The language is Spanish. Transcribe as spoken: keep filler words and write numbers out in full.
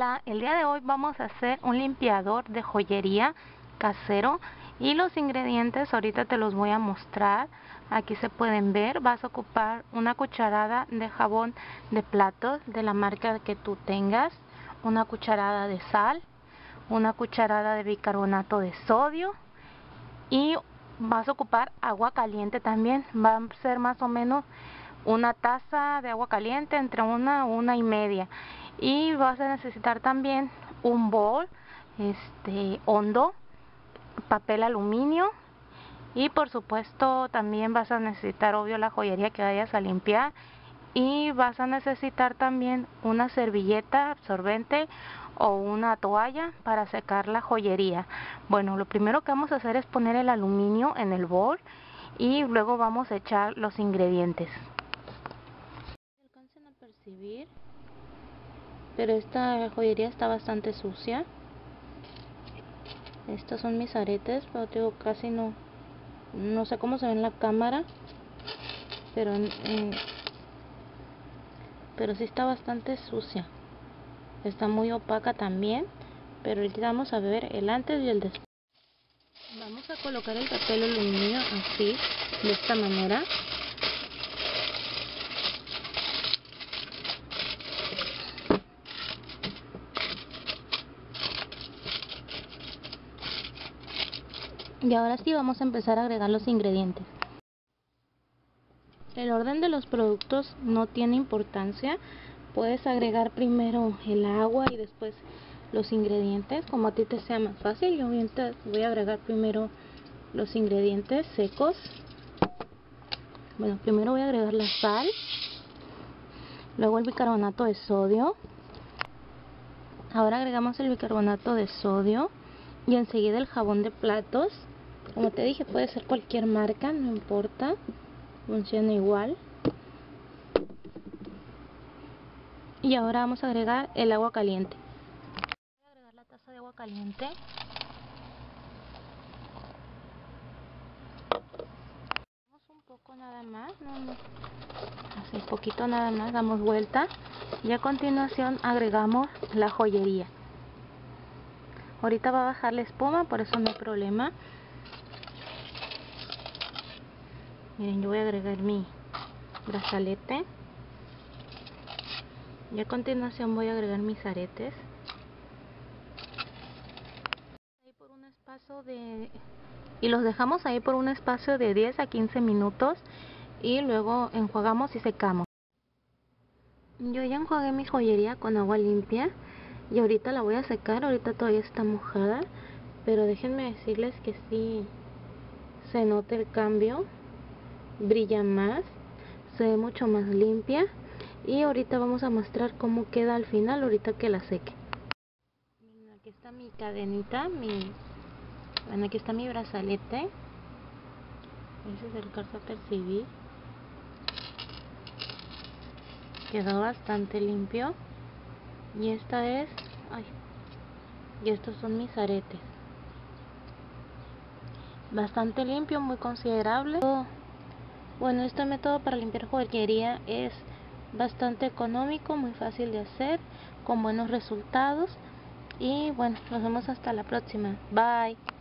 Hola, el día de hoy vamos a hacer un limpiador de joyería casero y los ingredientes ahorita te los voy a mostrar. Aquí se pueden ver. Vas a ocupar una cucharada de jabón de platos de la marca que tú tengas, una cucharada de sal, una cucharada de bicarbonato de sodio y vas a ocupar agua caliente también. Va a ser más o menos una taza de agua caliente, entre una una y media. Y vas a necesitar también un bol este hondo, papel aluminio y por supuesto también vas a necesitar obvio la joyería que vayas a limpiar, y vas a necesitar también una servilleta absorbente o una toalla para secar la joyería. Bueno, lo primero que vamos a hacer es poner el aluminio en el bol y luego vamos a echar los ingredientes. Alcancen a percibir, pero esta joyería está bastante sucia. Estos son mis aretes, pero digo, casi no no sé cómo se ve en la cámara, pero en, pero sí está bastante sucia, está muy opaca también. Pero ahorita vamos a ver el antes y el después. Vamos a colocar el papel aluminio así, de esta manera. Y ahora sí vamos a empezar a agregar los ingredientes. El orden de los productos no tiene importancia. Puedes agregar primero el agua y después los ingredientes, como a ti te sea más fácil. Yo voy a agregar primero los ingredientes secos. Bueno, primero voy a agregar la sal, luego el bicarbonato de sodio. Ahora agregamos el bicarbonato de sodio y enseguida el jabón de platos. Como te dije, puede ser cualquier marca, no importa, funciona igual. Y ahora vamos a agregar el agua caliente. Voy a agregar la taza de agua caliente. Damos un poco nada más, no, no, así poquito nada más, damos vuelta y a continuación agregamos la joyería. Ahorita va a bajar la espuma, por eso no hay problema. Miren, yo voy a agregar mi brazalete y a continuación voy a agregar mis aretes. Ahí por un espacio de y los dejamos ahí por un espacio de diez a quince minutos y luego enjuagamos y secamos. Yo ya enjuagué mi joyería con agua limpia y ahorita la voy a secar. Ahorita todavía está mojada, pero déjenme decirles que sí se nota el cambio, brilla más, se ve mucho más limpia. Y ahorita vamos a mostrar cómo queda al final, ahorita que la seque. Miren, aquí está mi cadenita, mi bueno, aquí está mi brazalete. Ese es el que alcanza a percibir. Quedó bastante limpio. Y esta es ay, y estos son mis aretes. Bastante limpio, muy considerable. Bueno, este método para limpiar joyería es bastante económico, muy fácil de hacer, con buenos resultados. Y bueno, nos vemos hasta la próxima. Bye.